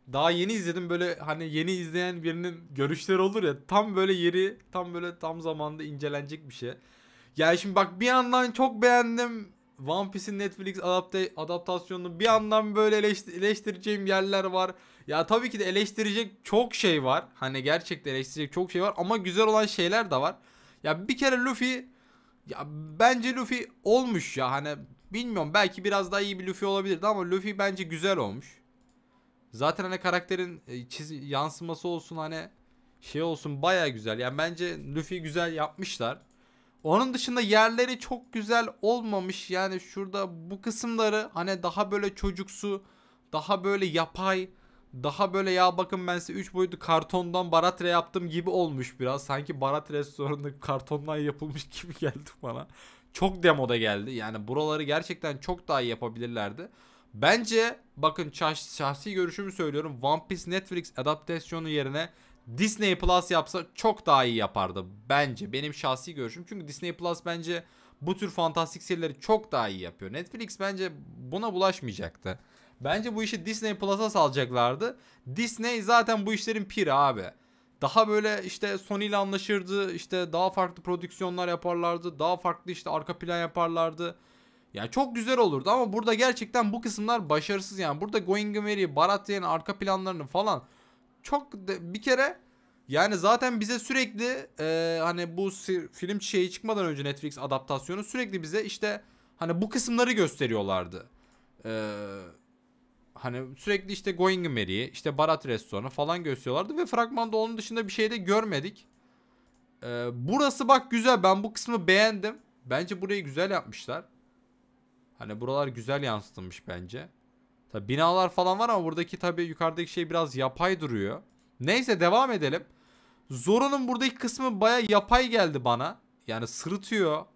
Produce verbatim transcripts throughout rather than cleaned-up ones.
Daha yeni izledim, böyle hani yeni izleyen birinin görüşleri olur ya, tam böyle yeri, tam böyle tam zamanda incelenecek bir şey. Yani şimdi bak, bir yandan çok beğendim One Piece'in Netflix adapte adaptasyonunu, bir yandan böyle eleştir eleştireceğim yerler var. Ya tabii ki de eleştirecek çok şey var. Hani gerçekten eleştirecek çok şey var ama güzel olan şeyler de var. Ya bir kere Luffy, ya bence Luffy olmuş ya, hani bilmiyorum, belki biraz daha iyi bir Luffy olabilirdi ama Luffy bence güzel olmuş. Zaten hani karakterin e, çizi yansıması olsun, hani şey olsun, baya güzel. Yani bence Luffy güzel yapmışlar. Onun dışında yerleri çok güzel olmamış. Yani şurada bu kısımları hani daha böyle çocuksu, daha böyle yapay, daha böyle ya bakın ben size üç boyutlu kartondan Baratre yaptım gibi olmuş biraz. Sanki Baratre restoranı kartondan yapılmış gibi geldi bana. Çok demoda geldi. Yani buraları gerçekten çok daha iyi yapabilirlerdi. Bence bakın, şahs- şahsi görüşümü söylüyorum. One Piece Netflix adaptasyonu yerine Disney Plus yapsa çok daha iyi yapardı bence. Benim şahsi görüşüm. Çünkü Disney Plus bence bu tür fantastik serileri çok daha iyi yapıyor. Netflix bence buna bulaşmayacaktı. Bence bu işi Disney Plus'a salacaklardı. Disney zaten bu işlerin piri abi. Daha böyle işte Sony ile anlaşırdı. İşte daha farklı prodüksiyonlar yaparlardı. Daha farklı işte arka plan yaparlardı. Ya çok güzel olurdu ama burada gerçekten bu kısımlar başarısız yani. Burada Going Merry, Baratheon'un arka planlarını falan çok de, bir kere yani zaten bize sürekli e, hani bu film şeyi çıkmadan önce Netflix adaptasyonu sürekli bize işte hani bu kısımları gösteriyorlardı. E, Hani sürekli işte Going Merry'i, işte Barat Restoranı falan gösteriyorlardı ve fragmanda onun dışında bir şey de görmedik. E, burası bak güzel, ben bu kısmı beğendim. Bence burayı güzel yapmışlar. Hani buralar güzel yansıtılmış bence. Tabi binalar falan var ama buradaki tabi yukarıdaki şey biraz yapay duruyor. Neyse devam edelim. Zoro'nun buradaki kısmı baya yapay geldi bana. Yani sırıtıyor.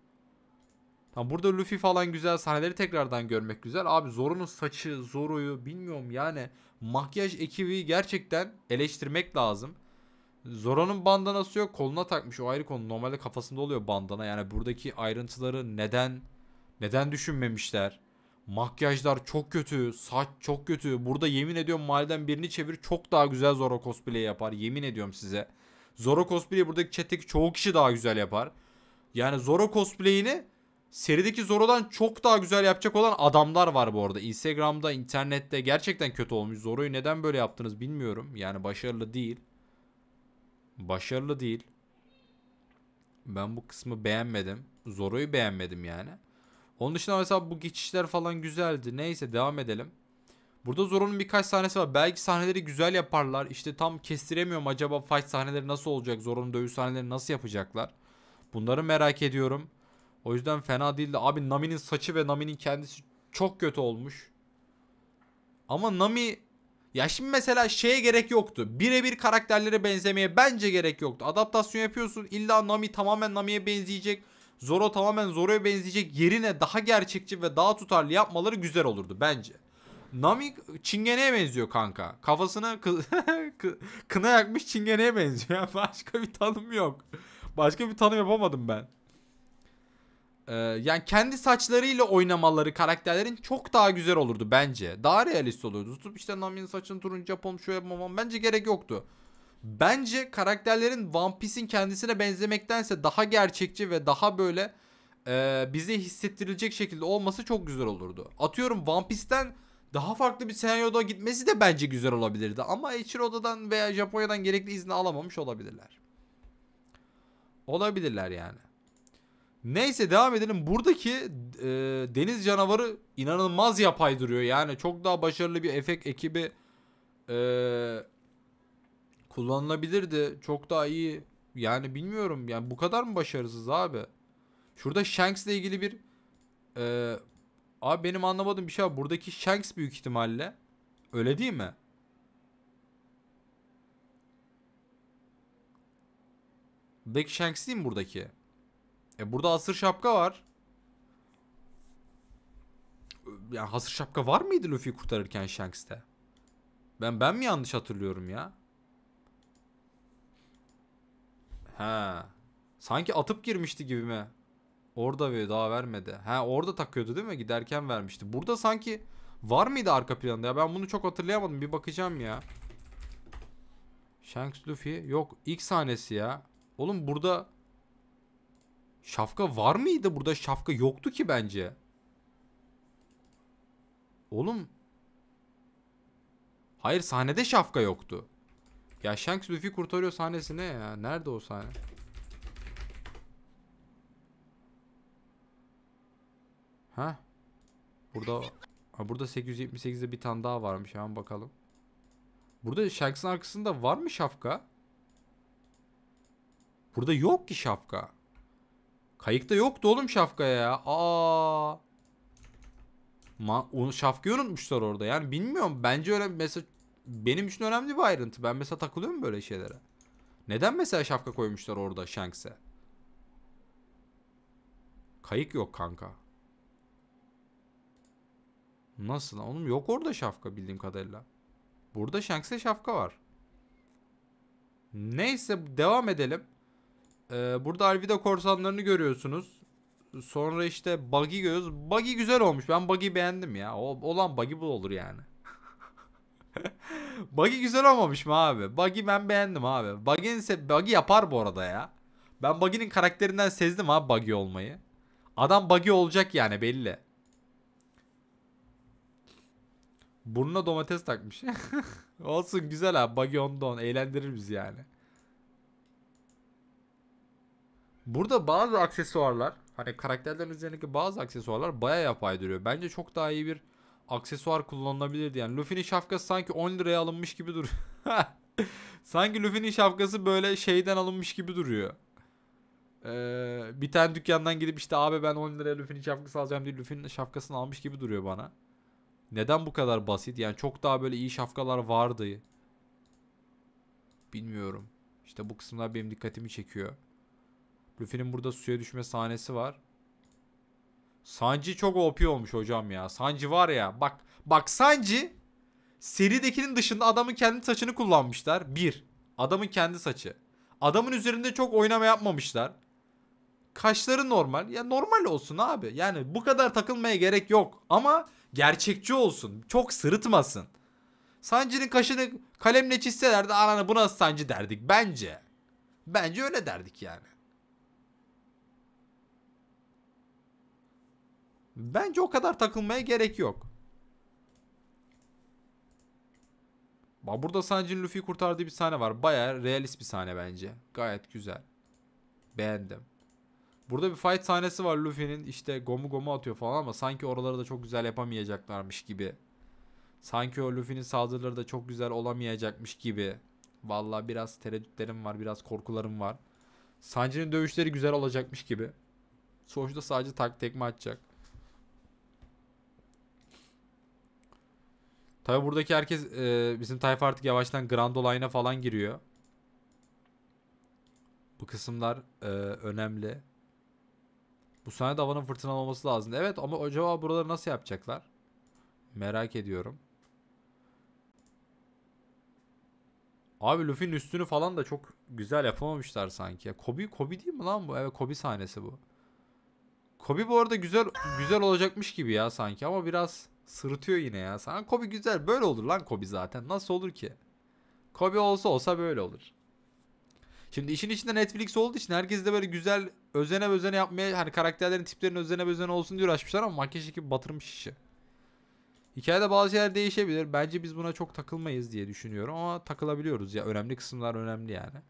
Tam burada Luffy falan güzel, sahneleri tekrardan görmek güzel. Abi Zoro'nun saçı, Zoro'yu bilmiyorum yani, makyaj ekibi gerçekten eleştirmek lazım. Zoro'nun bandanası yok, koluna takmış, o ayrı konu. Normalde kafasında oluyor bandana. Yani buradaki ayrıntıları neden neden düşünmemişler? Makyajlar çok kötü, saç çok kötü. Burada yemin ediyorum mahalleden birini çevir, çok daha güzel Zoro cosplay yapar. Yemin ediyorum size. Zoro cosplay'i buradaki chat'teki çoğu kişi daha güzel yapar. Yani Zoro cosplay'ini serideki Zoro'dan çok daha güzel yapacak olan adamlar var bu arada. Instagram'da, internette gerçekten kötü olmuş. Zoro'yu neden böyle yaptınız bilmiyorum. Yani başarılı değil. Başarılı değil. Ben bu kısmı beğenmedim. Zoro'yu beğenmedim yani. Onun dışında mesela bu geçişler falan güzeldi. Neyse devam edelim. Burada Zoro'nun birkaç sahnesi var. Belki sahneleri güzel yaparlar. İşte tam kestiremiyorum, acaba fight sahneleri nasıl olacak? Zoro'nun dövüş sahneleri nasıl yapacaklar? Bunları merak ediyorum. O yüzden fena değildi. Abi Nami'nin saçı ve Nami'nin kendisi çok kötü olmuş. Ama Nami, ya şimdi mesela şeye gerek yoktu. Birebir karakterlere benzemeye bence gerek yoktu. Adaptasyon yapıyorsun, illa Nami tamamen Nami'ye benzeyecek, Zoro tamamen Zoro'ya benzeyecek yerine daha gerçekçi ve daha tutarlı yapmaları güzel olurdu bence. Nami çingeneye benziyor kanka. Kafasına kı kına yakmış çingeneye benziyor. Başka bir tanım yok. Başka bir tanım yapamadım ben. Ee, yani kendi saçlarıyla oynamaları karakterlerin çok daha güzel olurdu bence. Daha realist olurdu. Tutup işte Nami'nin saçını turuncu yapalım, şöyle yapmam, bence gerek yoktu. Bence karakterlerin One Piece'in kendisine benzemektense daha gerçekçi ve daha böyle e, bize hissettirilecek şekilde olması çok güzel olurdu. Atıyorum One Piece'ten daha farklı bir senaryoda gitmesi de bence güzel olabilirdi. Ama Eiichiro'dan veya Japonya'dan gerekli izni alamamış olabilirler. Olabilirler yani. Neyse devam edelim. Buradaki e, deniz canavarı inanılmaz yapay duruyor. Yani çok daha başarılı bir efekt ekibi e, kullanılabilirdi. Çok daha iyi. Yani bilmiyorum. Yani bu kadar mı başarısız abi? Şurada Shanks'le ilgili bir e, abi benim anlamadığım bir şey var. Buradaki Shanks büyük ihtimalle. Öyle değil mi? Buradaki Shanks değil mi buradaki? E burada hasır şapka var. Yani hasır şapka var mıydı Luffy'yi kurtarırken Shanks'te? Ben ben mi yanlış hatırlıyorum ya? Ha. Sanki atıp girmişti gibi mi? Orada ve daha vermedi. Ha orada takıyordu değil mi? Giderken vermişti. Burada sanki Var mıydı arka planda ya? Ben bunu çok hatırlayamadım. Bir bakacağım ya. Shanks Luffy. Yok. İlk sahnesi ya. Oğlum burada şapka var mıydı? Burada şapka yoktu ki bence. Oğlum. Hayır, sahnede şapka yoktu. Ya Shanks Luffy kurtarıyor sahnesi ne ya? Nerede o sahne? Ha? Burada ha, burada sekiz yüz yetmiş sekizde bir tane daha varmış. Hemen bakalım. Burada Shanks'ın arkasında var mı şapka? Burada yok ki şapka. Kayıkta yoktu oğlum şapka ya. Aa. Ma onu şapkayı unutmuşlar orada. Yani bilmiyorum. Bence öyle mesela benim için önemli bir ayrıntı. Ben mesela takılıyorum böyle şeylere. Neden mesela şapka koymuşlar orada Shanks'e? Kayık yok kanka. Nasıl? Oğlum yok orada şapka bildiğim kadarıyla. Burada Shanks'e şapka var. Neyse devam edelim. Ee, burada Alvida korsanlarını görüyorsunuz. Sonra işte Buggy görüyoruz. Buggy güzel olmuş. Ben Buggy'yi beğendim ya. O, olan Buggy bu olur yani. Buggy güzel olmamış mı abi? Buggy ben beğendim abi. Buggy'nin se Buggy yapar bu arada ya. Ben Buggy'nin karakterinden sezdim abi Buggy olmayı. Adam Buggy olacak yani belli. Burnuna domates takmış. Olsun güzel abi. Buggy on don. Eğlendirir bizi yani. Burada bazı aksesuarlar, hani karakterlerin üzerindeki bazı aksesuarlar baya yapay duruyor. Bence çok daha iyi bir aksesuar kullanılabilirdi. Yani Luffy'nin şapkası sanki on liraya alınmış gibi duruyor. Sanki Luffy'nin şapkası böyle şeyden alınmış gibi duruyor. Ee, bir tane dükkandan gidip işte abi ben on liraya Luffy'nin şapkası alacağım diye Luffy'nin şapkasını almış gibi duruyor bana. Neden bu kadar basit? Yani çok daha böyle iyi şapkalar vardı. Bilmiyorum. İşte bu kısımlar benim dikkatimi çekiyor. Luffy'nin burada suya düşme sahnesi var. Sanji çok O P olmuş hocam ya. Sanji var ya. Bak bak Sanji seridekinin dışında adamın kendi saçını kullanmışlar. Bir. Adamın kendi saçı. Adamın üzerinde çok oynama yapmamışlar. Kaşları normal. Ya normal olsun abi. Yani bu kadar takılmaya gerek yok. Ama gerçekçi olsun. Çok sırıtmasın. Sanji'nin kaşını kalemle çizselerdi ananı bu nasıl Sanji derdik bence. Bence öyle derdik yani. Bence o kadar takılmaya gerek yok. Bak burada Sanji'nin Luffy'yi kurtardığı bir sahne var. Bayağı realist bir sahne bence. Gayet güzel. Beğendim. Burada bir fight sahnesi var Luffy'nin işte gomu gomu atıyor falan ama sanki oraları da çok güzel yapamayacaklarmış gibi. Sanki o Luffy'nin saldırıları da çok güzel olamayacakmış gibi. Vallahi biraz tereddütlerim var, biraz korkularım var. Sanji'nin dövüşleri güzel olacakmış gibi. Sonuçta sadece tak tekme atacak. Tabi buradaki herkes e, bizim tayfa artık yavaştan Grand Olay'ına falan giriyor. Bu kısımlar e, önemli. Bu sahnede havanın fırtınalı olması lazım. Evet ama acaba buraları nasıl yapacaklar? Merak ediyorum. Abi Luffy'nin üstünü falan da çok güzel yapamamışlar sanki. Kobe, Kobe değil mi lan bu? Evet Kobe sahnesi bu. Kobe bu arada güzel güzel olacakmış gibi ya sanki ama biraz sırıtıyor yine ya. Sanki Kobe güzel. Böyle olur lan Kobe zaten. Nasıl olur ki? Kobe olsa olsa böyle olur. Şimdi işin içinde Netflix olduğu için herkes de böyle güzel özene özene yapmaya hani karakterlerin tiplerinin özene özene olsun diye uğraşmışlar ama makyaj ekibi batırmış işi. Hikayede bazı şeyler değişebilir. Bence biz buna çok takılmayız diye düşünüyorum ama takılabiliyoruz ya. Önemli kısımlar önemli yani.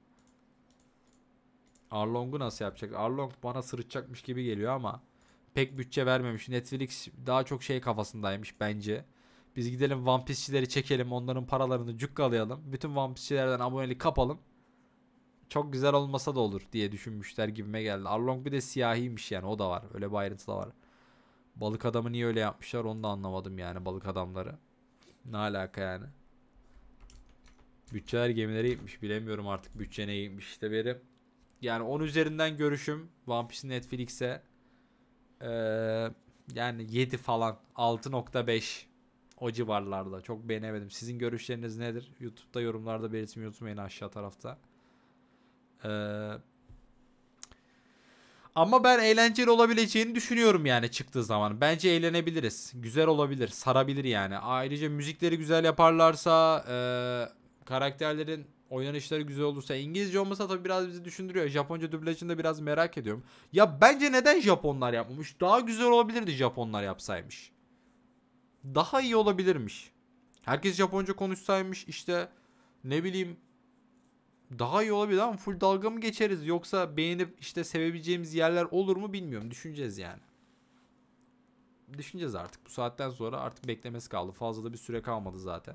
Arlong'u nasıl yapacak? Arlong bana sırıtacakmış gibi geliyor ama pek bütçe vermemiş. Netflix daha çok şey kafasındaymış bence. Biz gidelim One Piece'çileri çekelim. Onların paralarını cukkalayalım. Bütün One Piece'çilerden abonelik kapalım. Çok güzel olmasa da olur diye düşünmüşler gibime geldi. Arlong bir de siyahiymiş yani o da var. Öyle bir ayrıntı da var. Balık adamı niye öyle yapmışlar onu da anlamadım yani balık adamları. Ne alaka yani? Bütçeler gemilere gitmiş. Bilemiyorum artık bütçe neye gitmiş işte beri. Yani on üzerinden görüşüm One Piece Netflix'e ee, yani yedi falan altı nokta beş o civarlarda. Çok beğenemedim. Sizin görüşleriniz nedir? YouTube'da yorumlarda belirtmeyi unutmayın aşağı tarafta. Ee, Ama ben eğlenceli olabileceğini düşünüyorum yani çıktığı zaman. Bence eğlenebiliriz. Güzel olabilir. Sarabilir yani. Ayrıca müzikleri güzel yaparlarsa, e, karakterlerin oynanışları güzel olursa, İngilizce olmasa tabii biraz bizi düşündürüyor. Japonca dublajını da biraz merak ediyorum. Ya bence neden Japonlar yapmamış? Daha güzel olabilirdi Japonlar yapsaymış. Daha iyi olabilirmiş. Herkes Japonca konuşsaymış işte, ne bileyim, daha iyi olabilir ama full dalga mı geçeriz yoksa beğenip işte sevebileceğimiz yerler olur mu bilmiyorum. Düşüneceğiz yani. Düşüneceğiz artık. Bu saatten sonra artık beklemesi kaldı. Fazla da bir süre kalmadı zaten.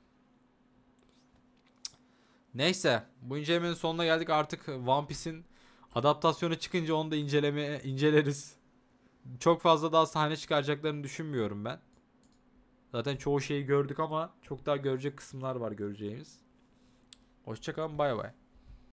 Neyse, bu incelemenin sonuna geldik. Artık One Piece'in adaptasyonu çıkınca onu da incelemeye inceleriz. Çok fazla daha sahne çıkaracaklarını düşünmüyorum ben. Zaten çoğu şeyi gördük ama çok daha görecek kısımlar var göreceğimiz. Hoşçakalın, bay bay.